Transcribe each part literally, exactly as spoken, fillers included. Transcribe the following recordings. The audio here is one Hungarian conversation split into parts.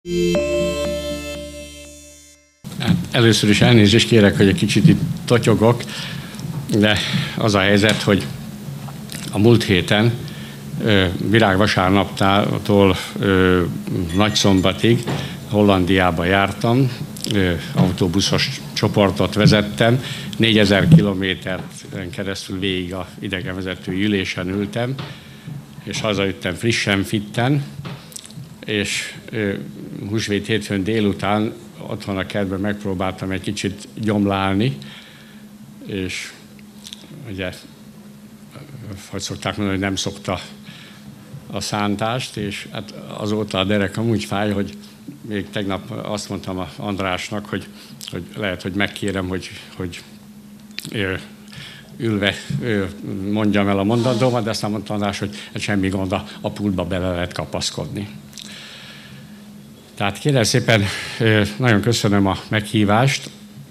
Hát először is elnézést kérek, hogy egy kicsit itt totyogok, de az a helyzet, hogy a múlt héten virágvasárnaptól Nagyszombatig Hollandiába jártam, autóbuszos csoportot vezettem, négyezer kilométeren keresztül végig a idegenvezetői ülésen ültem, és hazajöttem frissen, fitten, és húsvét hétfőn délután otthon a kertben megpróbáltam egy kicsit gyomlálni, és ugye, hogy szokták mondani, hogy nem szokta a szántást, és hát azóta a derekam úgy fáj, hogy még tegnap azt mondtam a Andrásnak, hogy, hogy lehet, hogy megkérem, hogy, hogy ülve mondjam el a mondandómat, de aztán mondta András, hogy semmi gond, a pultba bele lehet kapaszkodni. Tehát kérem szépen, nagyon köszönöm a meghívást,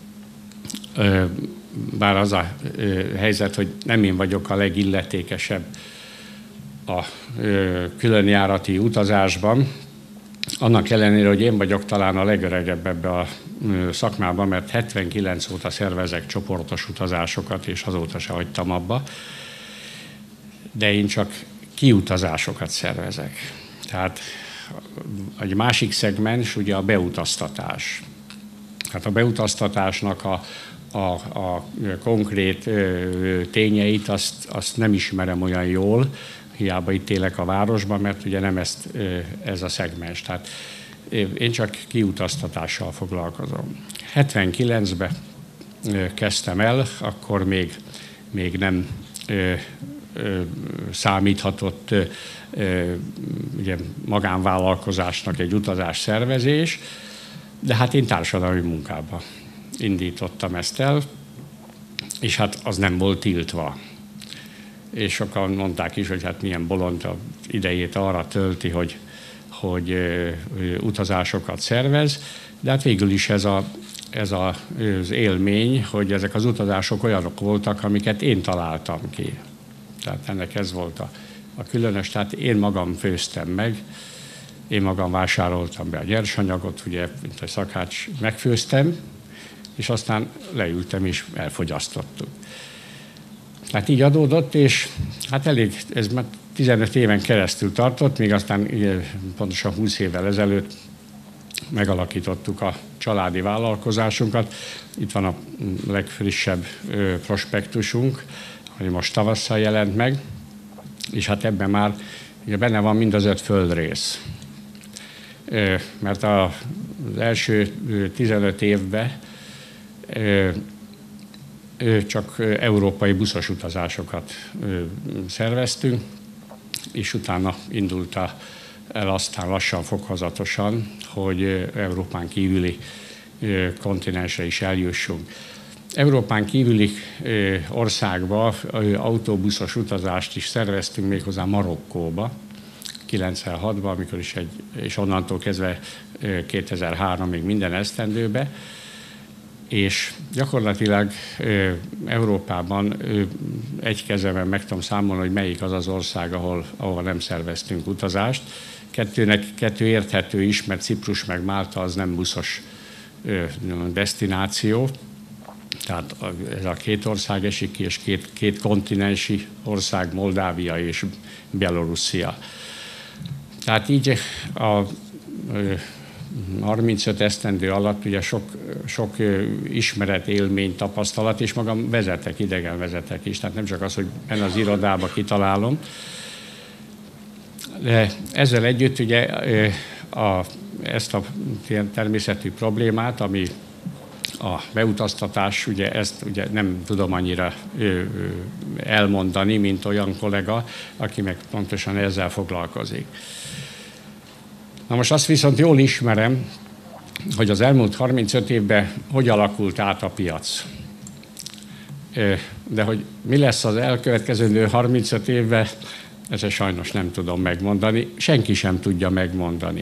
bár az a helyzet, hogy nem én vagyok a legilletékesebb a különjárati utazásban, annak ellenére, hogy én vagyok talán a legöregebb ebbe a szakmában, mert hetvenkilenc óta szervezek csoportos utazásokat, és azóta se hagytam abba, de én csak kiutazásokat szervezek. Tehát egy másik szegmens ugye a beutaztatás. Hát a beutaztatásnak a, a, a konkrét tényeit azt, azt nem ismerem olyan jól, hiába itt élek a városban, mert ugye nem ezt, ez a szegmens. Tehát én csak kiutaztatással foglalkozom. hetvenkilencben kezdtem el, akkor még, még nem ö, ö, számíthatott ö, ugye, magánvállalkozásnak egy utazás szervezés, de hát én társadalmi munkába indítottam ezt el, és hát az nem volt tiltva. És sokan mondták is, hogy hát milyen bolond az idejét arra tölti, hogy, hogy ö, ö, utazásokat szervez, de hát végül is ez, a, ez a, az élmény, hogy ezek az utazások olyanok voltak, amiket én találtam ki. Tehát ennek ez volt a, a különös, tehát én magam főztem meg, én magam vásároltam be a nyersanyagot, ugye, mint a szakács, megfőztem, és aztán leültem és elfogyasztottuk. Hát így adódott, és hát elég, ez már tizenöt éven keresztül tartott, még aztán pontosan húsz évvel ezelőtt megalakítottuk a családi vállalkozásunkat. Itt van a legfrissebb prospektusunk, ami most tavasszal jelent meg, és hát ebben már ugye benne van mind az öt földrész. Mert az első tizenöt évben csak európai buszos utazásokat szerveztünk, és utána indult el aztán lassan, fokozatosan, hogy Európán kívüli kontinensre is eljussunk. Európán kívüli országba autóbuszos utazást is szerveztünk, méghozzá Marokkóba, kilencvenhatban, amikor is egy, és onnantól kezdve kétezer-háromig minden esztendőbe, és gyakorlatilag Európában egy kezemben meg tudom számolni, hogy melyik az az ország, ahol, ahol nem szerveztünk utazást. Kettőnek, kettő érthető is, mert Ciprus meg Málta az nem buszos desztináció, tehát ez a két ország esik ki, és két, két kontinensi ország, Moldávia és Bielorusszia. Tehát így a harmincöt esztendő alatt ugye sok, sok ismeret, élmény, tapasztalat, és magam vezetek, idegen vezetek is, tehát nem csak az, hogy benne az irodába kitalálom. De ezzel együtt ugye a, ezt a természetű problémát, ami a beutaztatás, ugye ezt ugye nem tudom annyira elmondani, mint olyan kollega, aki meg pontosan ezzel foglalkozik. Na most azt viszont jól ismerem, hogy az elmúlt harmincöt évben hogy alakult át a piac. De hogy mi lesz az elkövetkező harmincöt évben, ezt sajnos nem tudom megmondani, senki sem tudja megmondani.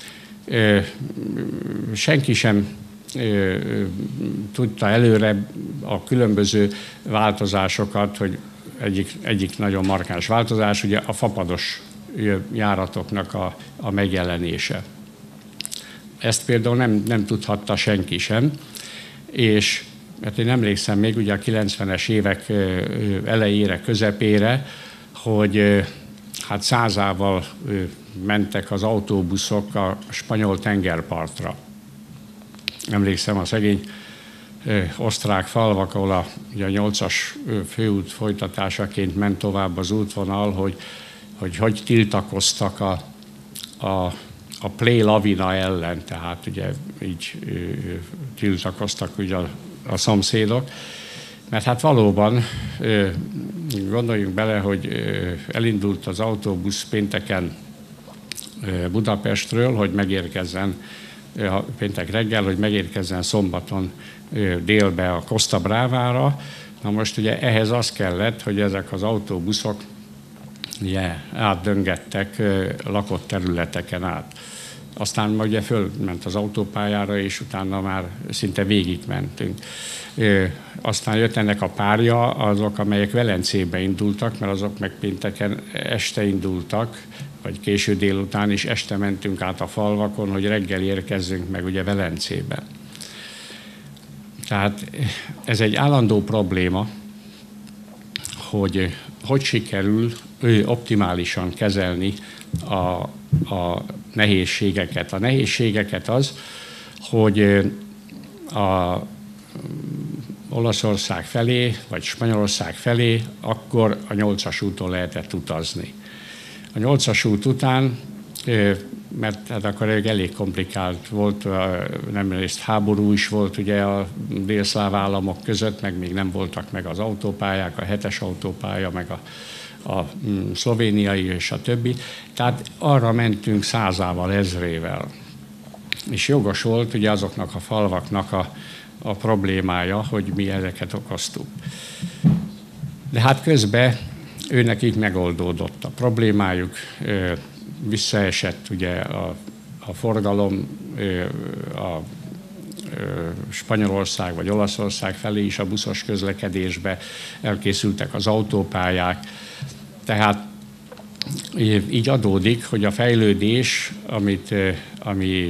Senki sem tudta előre a különböző változásokat, hogy egyik, egyik nagyon markáns változás, ugye a fapados járatoknak a, a megjelenése. ezt például nem, nem tudhatta senki sem, és mert én emlékszem még ugye a kilencvenes évek elejére, közepére, hogy hát százával mentek az autóbuszok a spanyol tengerpartra. Emlékszem a szegény osztrák falvak, ahol a, ugye a nyolcas főút folytatásaként ment tovább az útvonal, hogy hogy, hogy tiltakoztak a, a, a Play lavina ellen, tehát ugye így tiltakoztak ugye a, a szomszédok. Mert hát valóban gondoljunk bele, hogy elindult az autóbusz pénteken Budapestről, hogy megérkezzen péntek reggel, hogy megérkezzen szombaton délbe a Costa Brávára. Na most ugye ehhez az kellett, hogy ezek az autóbuszok ugye, átdöngettek lakott területeken át. Aztán majd ugye fölment az autópályára, és utána már szinte végigmentünk. Aztán jött ennek a párja, azok, amelyek Velencébe indultak, mert azok meg pénteken este indultak, vagy késő délután, és este mentünk át a falvakon, hogy reggel érkezzünk meg ugye Velencébe. Tehát ez egy állandó probléma, hogy hogy sikerül optimálisan kezelni a, a nehézségeket. A nehézségeket az, hogy a Olaszország felé, vagy Spanyolország felé akkor a nyolcas úton lehetett utazni. A nyolcas út után, mert hát akkor elég komplikált volt, nem részt háború is volt ugye a délszláv államok között, meg még nem voltak meg az autópályák, a hetes autópálya, meg a, a szlovéniai és a többi. Tehát arra mentünk százával, ezrével. És jogos volt ugye azoknak a falvaknak a, a problémája, hogy mi ezeket okoztuk. De hát közben őnekik megoldódott a problémájuk, visszaesett ugye a, a forgalom a Spanyolország vagy Olaszország felé is a buszos közlekedésbe, elkészültek az autópályák, tehát így adódik, hogy a fejlődés, amit, ami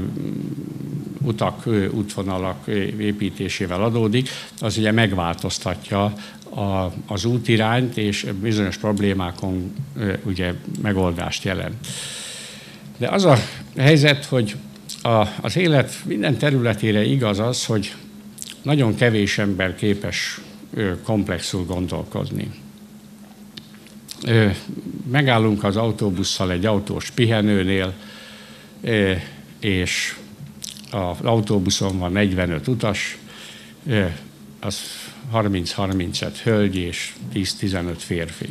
utak, útvonalak építésével adódik, az ugye megváltoztatja a, az útirányt, és bizonyos problémákon ugye megoldást jelent. De az a helyzet, hogy a, az élet minden területére igaz az, hogy nagyon kevés ember képes komplexul gondolkozni. Megállunk az autóbusszal egy autós pihenőnél, és az autóbuszon van negyvenöt utas, az harminc-harmincöt hölgy és tíz-tizenöt férfi.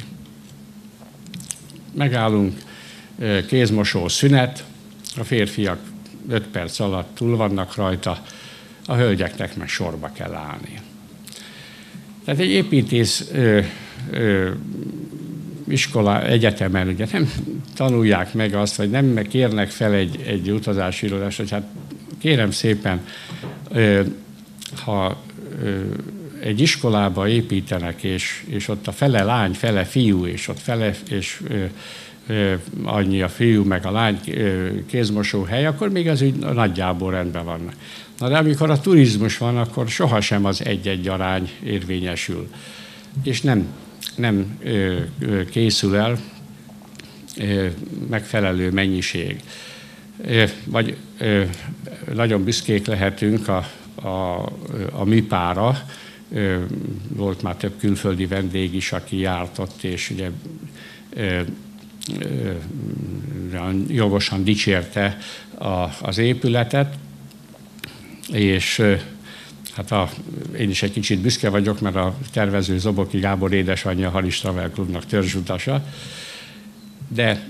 Megállunk, kézmosó szünet, a férfiak öt perc alatt túl vannak rajta, a hölgyeknek meg sorba kell állni. Tehát egy építész ö, ö, iskola, egyetemen ugye nem tanulják meg azt, vagy nem kérnek fel egy, egy utazási irodást, hogy hát kérem szépen, ö, ha ö, egy iskolába építenek, és, és ott a fele lány, fele fiú, és ott fele, és ö, ö, annyi a fiú, meg a lány ö, kézmosó hely, akkor még az úgy nagyjából rendben van. Na de amikor a turizmus van, akkor sohasem az egy-egy arány érvényesül. És nem, nem ö, ö, készül el ö, megfelelő mennyiség. Ö, vagy ö, nagyon büszkék lehetünk a, a, a műpára. Ö, volt már több külföldi vendég is, aki járt ott, és ugye ö, ö, jogosan dicsérte a, az épületet. És hát a, én is egy kicsit büszke vagyok, mert a tervező Zoboki Gábor édesanyja Halis Travel Klubnak törzsutasa. De,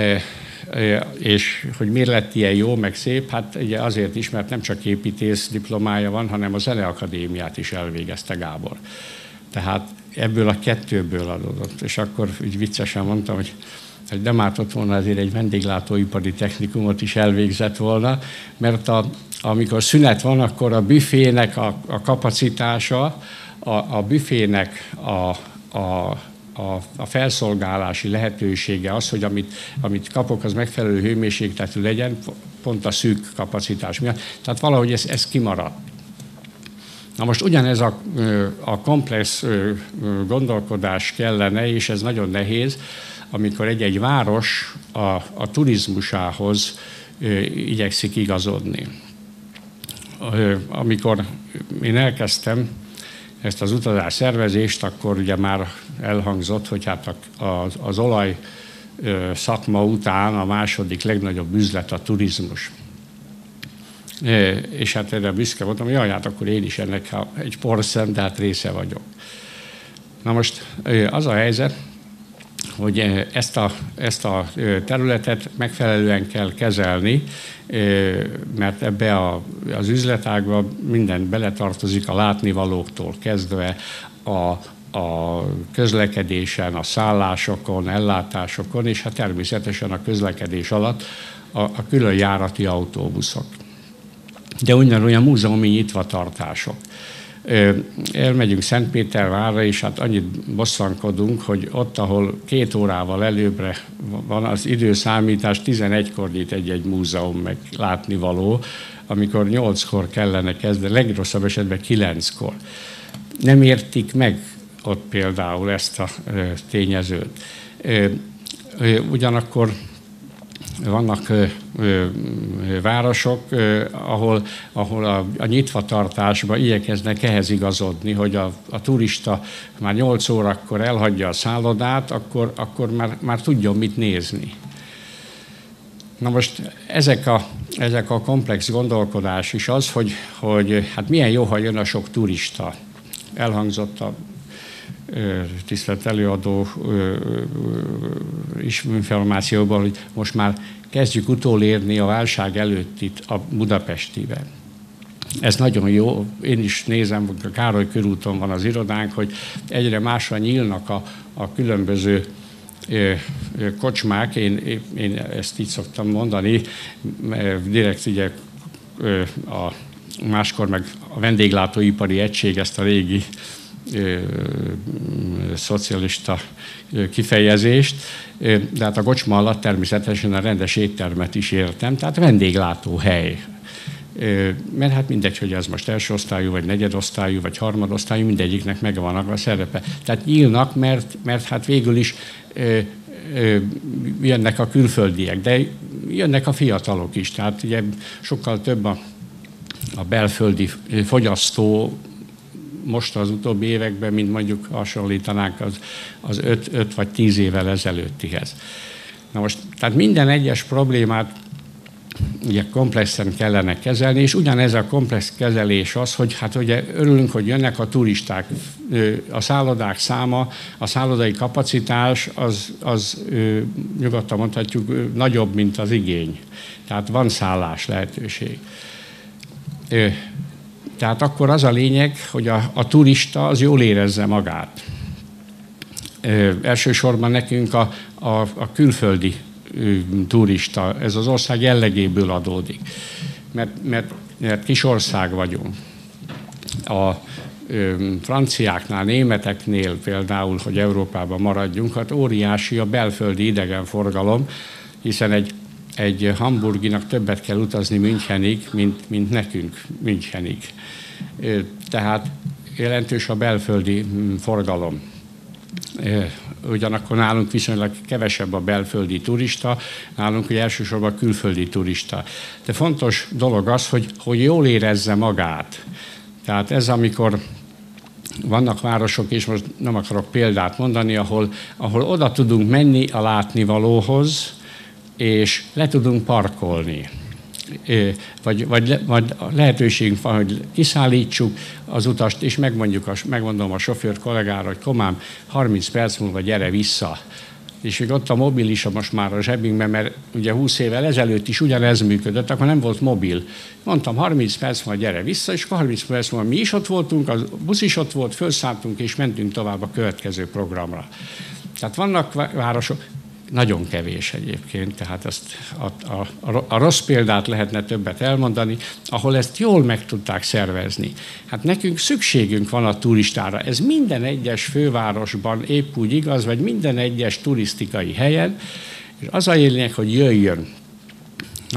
és hogy miért lett ilyen jó, meg szép, hát ugye azért is, mert nem csak építész diplomája van, hanem a Zeneakadémiát is elvégezte Gábor. Tehát ebből a kettőből adódott. És akkor úgy viccesen mondtam, hogy hogy nem ártott volna azért egy vendéglátóipari technikumot is elvégzett volna, mert a, amikor szünet van, akkor a büfének a, a kapacitása, a, a büfének a, a, a, a felszolgálási lehetősége az, hogy amit, amit kapok, az megfelelő hőmérsékletű legyen, pont a szűk kapacitás miatt. Tehát valahogy ez, ez kimaradt. Na most ugyanez a, a komplex gondolkodás kellene, és ez nagyon nehéz, amikor egy-egy város a, a turizmusához igyekszik igazodni. Amikor én elkezdtem ezt az utazás szervezést, akkor ugye már elhangzott, hogy hát az, az olaj szakma után a második legnagyobb üzlet a turizmus. És hát erre büszke voltam, hogy jaj, hát akkor én is ennek egy porszem, de hát része vagyok. Na most az a helyzet, hogy ezt a, ezt a területet megfelelően kell kezelni, mert ebbe a, az üzletágba minden beletartozik, a látnivalóktól kezdve a, a közlekedésen, a szállásokon, ellátásokon, és hát természetesen a közlekedés alatt a, a külön járati autóbuszok. De ugyanolyan múzeumi nyitvatartások. Elmegyünk Szentpétervárra, és hát annyit bosszankodunk, hogy ott, ahol két órával előbbre van az időszámítás, tizenegykor nyit egy-egy múzeum meg látnivaló, amikor nyolckor kellene kezdeni, legrosszabb esetben kilenckor. Nem értik meg ott például ezt a tényezőt. Ugyanakkor vannak ö, ö, városok, ö, ahol, ahol a, a nyitvatartásban igyekeznek ehhez igazodni, hogy a, a turista már nyolc órakor elhagyja a szállodát, akkor, akkor már, már tudjon mit nézni. Na most ezek a, ezek a komplex gondolkodás is az, hogy, hogy hát milyen jó, ha jön a sok turista. Elhangzott a tisztelt előadó is információban, hogy most már kezdjük utolérni a válság előttit a budapestiben. Ez nagyon jó. Én is nézem, a Károly körúton van az irodánk, hogy egyre másra nyílnak a, a különböző kocsmák. Én, én ezt így szoktam mondani, direkt ugye a, máskor meg a vendéglátóipari egység ezt a régi Ö, szocialista ö, kifejezést, ö, de hát a kocsma alatt természetesen a rendes éttermet is értem, tehát vendéglátóhely. Ö, mert hát mindegy, hogy ez most első osztályú, vagy negyedosztályú, vagy harmadosztályú, mindegyiknek megvan a szerepe. Tehát nyílnak, mert, mert hát végül is ö, ö, jönnek a külföldiek, de jönnek a fiatalok is. Tehát ugye sokkal több a, a belföldi fogyasztó most az utóbbi években, mint mondjuk hasonlítanánk az, az öt, öt vagy tíz évvel ezelőttihez. Na most, tehát minden egyes problémát ugye komplexen kellene kezelni, és ugyanez a komplex kezelés az, hogy hát ugye örülünk, hogy jönnek a turisták, a szállodák száma, a szállodai kapacitás az, az nyugodtan mondhatjuk nagyobb, mint az igény. Tehát van szállás lehetőség. Tehát akkor az a lényeg, hogy a, a turista az jól érezze magát. Ö, elsősorban nekünk a, a, a külföldi ö, turista, ez az ország jellegéből adódik. Mert, mert, mert kis ország vagyunk. A ö, franciáknál, németeknél például, hogy Európában maradjunk, hát óriási a belföldi idegenforgalom, hiszen egy Egy hamburginak többet kell utazni Münchenig, mint, mint nekünk Münchenig. Tehát jelentős a belföldi forgalom. Ugyanakkor nálunk viszonylag kevesebb a belföldi turista, nálunk hogy elsősorban a külföldi turista. De fontos dolog az, hogy, hogy jól érezze magát. Tehát ez, amikor vannak városok, és most nem akarok példát mondani, ahol, ahol oda tudunk menni a látnivalóhoz, és le tudunk parkolni. Vagy, vagy, vagy lehetőségünk van, hogy kiszállítsuk az utast, és megmondjuk a, megmondom a sofőr kollégára, hogy komám, harminc perc múlva gyere vissza. És hogy ott a mobil is most már a zsebünkben, mert ugye húsz évvel ezelőtt is ugyanez működött, akkor nem volt mobil. Mondtam, harminc perc múlva gyere vissza, és harminc perc múlva mi is ott voltunk, a busz is ott volt, felszálltunk, és mentünk tovább a következő programra. Tehát vannak városok, nagyon kevés egyébként, tehát ezt a, a, a rossz példát lehetne többet elmondani, ahol ezt jól meg tudták szervezni. Hát nekünk szükségünk van a turistára. Ez minden egyes fővárosban épp úgy igaz, vagy minden egyes turisztikai helyen, és az a lényeg, hogy jöjjön. Na most,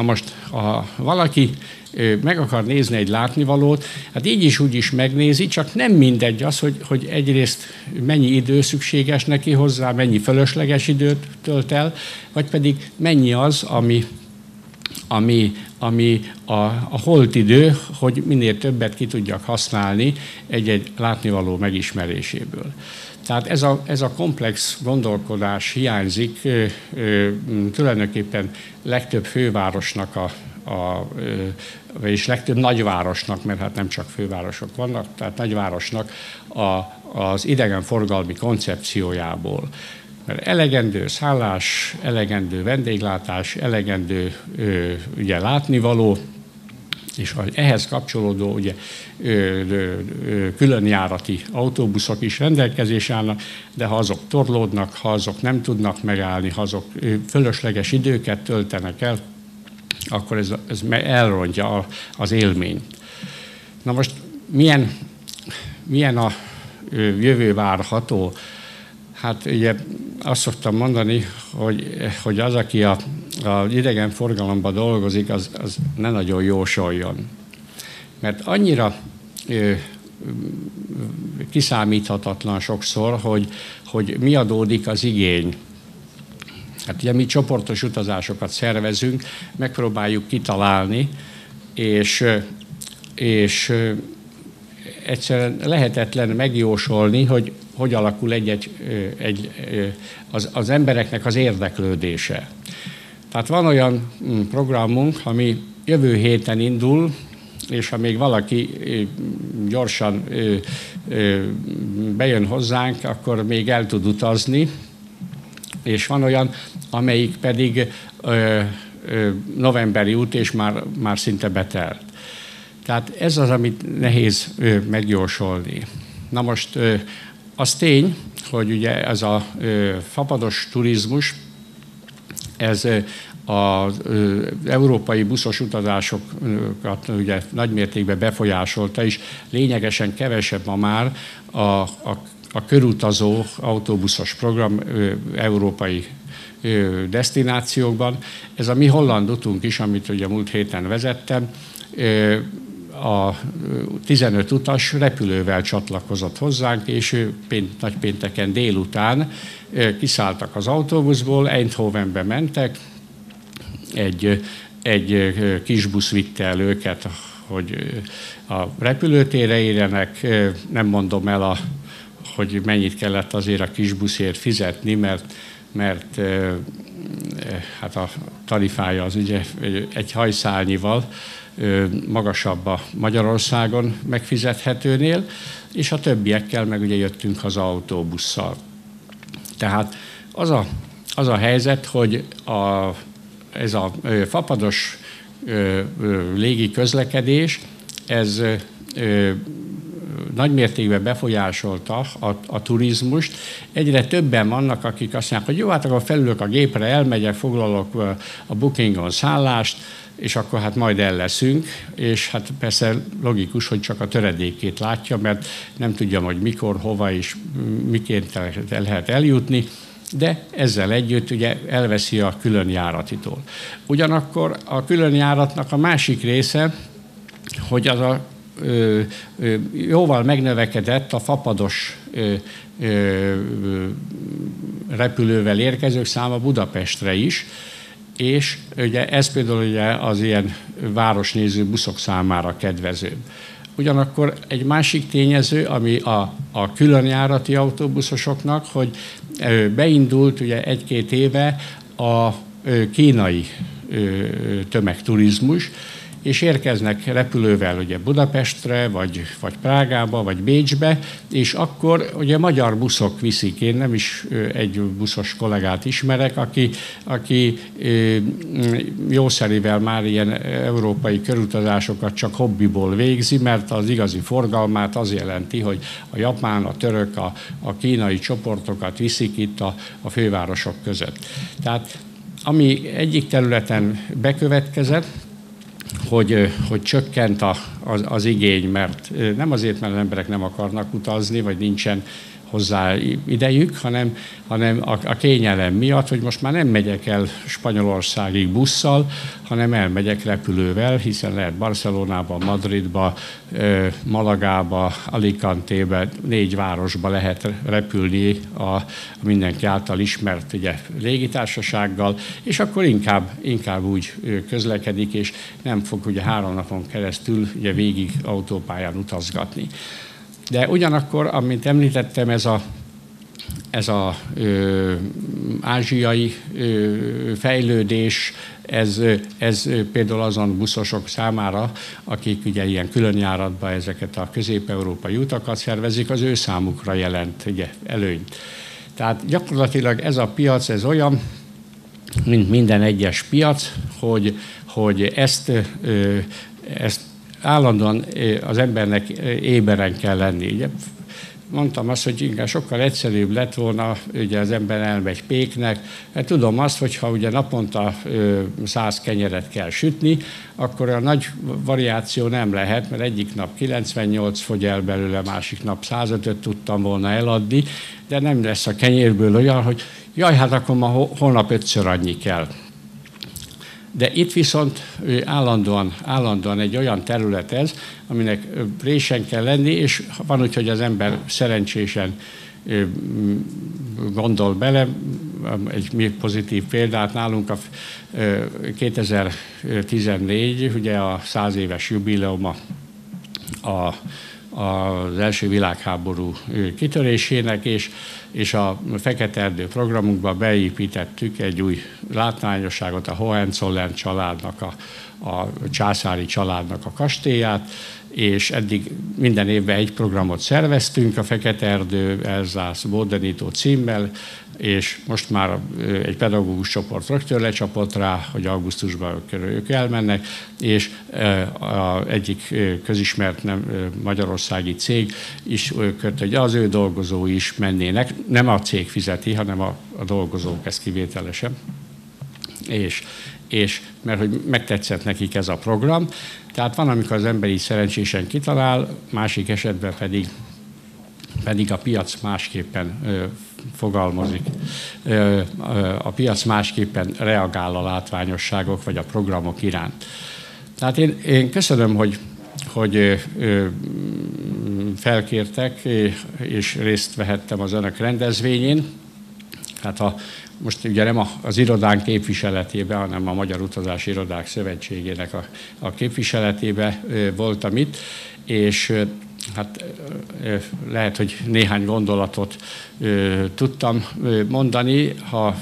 ha valaki meg akar nézni egy látnivalót, hát így is úgy is megnézi, csak nem mindegy az, hogy, hogy egyrészt mennyi idő szükséges neki hozzá, mennyi fölösleges időt tölt el, vagy pedig mennyi az, ami, ami, ami a, a holt idő, hogy minél többet ki tudjak használni egy-egy látnivaló megismeréséből. Tehát ez a, ez a komplex gondolkodás hiányzik ö, ö, tulajdonképpen legtöbb fővárosnak, a, a, ö, és legtöbb nagyvárosnak, mert hát nem csak fővárosok vannak, tehát nagyvárosnak a, az idegenforgalmi koncepciójából. Mert elegendő szállás, elegendő vendéglátás, elegendő ö, ugye, látnivaló, és ehhez kapcsolódó ugye, ö, ö, ö, különjárati autóbuszok is rendelkezésre állnak, de ha azok torlódnak, ha azok nem tudnak megállni, ha azok ö, fölösleges időket töltenek el, akkor ez, ez elrontja az élményt. Na most milyen, milyen a jövő várható? Hát ugye azt szoktam mondani, hogy, hogy az, aki a, az idegenforgalomban dolgozik, az, az ne nagyon jósoljon. Mert annyira ö, kiszámíthatatlan sokszor, hogy, hogy mi adódik az igény. Hát ugye mi csoportos utazásokat szervezünk, megpróbáljuk kitalálni, és, és egyszerűen lehetetlen megjósolni, hogy hogy alakul egy, egy, egy, az, az embereknek az érdeklődése. Tehát van olyan programunk, ami jövő héten indul, és ha még valaki gyorsan bejön hozzánk, akkor még el tud utazni, és van olyan, amelyik pedig novemberi út, és már, már szinte betelt. Tehát ez az, amit nehéz megjósolni. Na most az tény, hogy ugye ez a fapados turizmus, ez az európai buszos utazásokat ugye nagymértékben befolyásolta, és lényegesen kevesebb ma már a, a, a körutazó autóbuszos program európai desztinációkban. Ez a mi holland utunk is, amit ugye múlt héten vezettem, a tizenöt utas repülővel csatlakozott hozzánk, és pént, nagypénteken délután kiszálltak az autóbuszból, Eindhovenbe mentek, egy, egy kis busz vitte el őket, hogy a repülőtérre érjenek. Nem mondom el, a, hogy mennyit kellett azért a kis buszért fizetni, mert, mert hát a tarifája az ugye egy hajszálnyival magasabb a Magyarországon megfizethetőnél, és a többiekkel meg ugye jöttünk az autóbusszal. Tehát az a, az a helyzet, hogy a, ez a fapados légi közlekedés, ez nagymértékben befolyásolta a, a turizmust. Egyre többen vannak, akik azt mondják, hogy jó, hát akkor felülök a gépre, elmegyek, foglalok a Bookingon szállást, és akkor hát majd el leszünk, és hát persze logikus, hogy csak a töredékét látja, mert nem tudja, hogy mikor, hova és miként lehet eljutni, de ezzel együtt ugye elveszi a különjáratitól. Ugyanakkor a különjáratnak a másik része, hogy az a ö, ö, jóval megnövekedett a fapados ö, ö, repülővel érkezők száma Budapestre is, és ugye ez például ugye az ilyen városnéző buszok számára kedvező. Ugyanakkor egy másik tényező, ami a, a különjárati autóbuszosoknak, hogy beindult ugye egy-két éve a kínai tömegturizmus, és érkeznek repülővel ugye Budapestre, vagy, vagy Prágába, vagy Bécsbe, és akkor ugye magyar buszok viszik. Én nem is egy buszos kollégát ismerek, aki, aki jószerivel már ilyen európai körutazásokat csak hobbiból végzi, mert az igazi forgalmát az jelenti, hogy a japán, a török, a, a kínai csoportokat viszik itt a, a fővárosok között. Tehát ami egyik területen bekövetkezett, Hogy, hogy csökkent a, az, az igény, mert nem azért, mert az emberek nem akarnak utazni, vagy nincsen hozzá idejük, hanem, hanem a, a kényelem miatt, hogy most már nem megyek el Spanyolországig busszal, hanem elmegyek repülővel, hiszen lehet Barcelonába, Madridba, Malagába, Alicantébe, négy városba lehet repülni a mindenki által ismert ugye, légitársasággal, és akkor inkább, inkább úgy közlekedik, és nem fog ugye három napon keresztül ugye, végig autópályán utazgatni. De ugyanakkor, amint említettem, ez a, ez a ö, ázsiai ö, fejlődés, ez, ez például azon buszosok számára, akik ugye ilyen különjáratban ezeket a közép-európai utakat szervezik, az ő számukra jelent ugye, előnyt. Tehát gyakorlatilag ez a piac, ez olyan, mint minden egyes piac, hogy, hogy ezt, ö, ezt állandóan az embernek éberen kell lenni. Ugye, mondtam azt, hogy inkább sokkal egyszerűbb lett volna, ugye az ember elmegy péknek, mert tudom azt, hogy ha ugye naponta száz kenyeret kell sütni, akkor a nagy variáció nem lehet, mert egyik nap kilencvennyolc fogy el belőle, másik nap százötöt tudtam volna eladni, de nem lesz a kenyérből olyan, hogy jaj, hát akkor ma holnap ötször annyi kell. De itt viszont állandóan, állandóan egy olyan terület ez, aminek résen kell lenni, és van úgy, hogy az ember szerencsésen gondol bele. Egy pozitív példát nálunk a kétezer-tizennégy, ugye a száz éves jubileuma a az első világháború kitörésének, és, és a Fekete-erdő programunkba beépítettük egy új látványosságot, a Hohenzollern családnak, a, a császári családnak a kastélyát, és eddig minden évben egy programot szerveztünk, a Fekete-erdő Elzász Bódenító címmel, és most már egy pedagógus csoport rögtön lecsapott rá, hogy augusztusban ők elmennek, és az egyik közismert nem, magyarországi cég is köt, hogy az ő dolgozói is mennének. Nem a cég fizeti, hanem a, a dolgozók, ez kivételesen. És, és mert hogy megtetszett nekik ez a program. Tehát van, amikor az ember így szerencsésen kitalál, másik esetben pedig, pedig a piac másképpen ö, fogalmazik. Ö, ö, a piac másképpen reagál a látványosságok vagy a programok iránt. Tehát én, én köszönöm, hogy, hogy ö, felkértek, és részt vehettem az önök rendezvényén. Hát a Most ugye nem az irodánk képviseletében, hanem a Magyar Utazási Irodák Szövetségének a, a képviseletében voltam itt, és hát lehet, hogy néhány gondolatot tudtam mondani, ha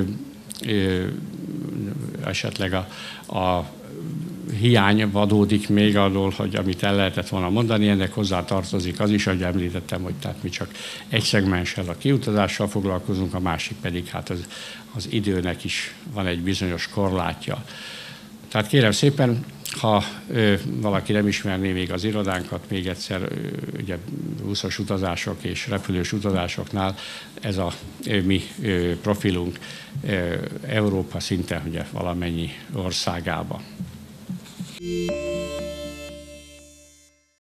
esetleg a, a hiány adódik még arról, hogy amit el lehetett volna mondani, ennek hozzá tartozik az is, hogy említettem, hogy tehát mi csak egy szegmenssel, a kiutazással foglalkozunk, a másik pedig hát az, az időnek is van egy bizonyos korlátja. Tehát kérem szépen, ha ö, valaki nem ismerné még az irodánkat, még egyszer ö, ugye buszos utazások és repülős utazásoknál ez a ö, mi ö, profilunk ö, Európa szinte ugye valamennyi országába.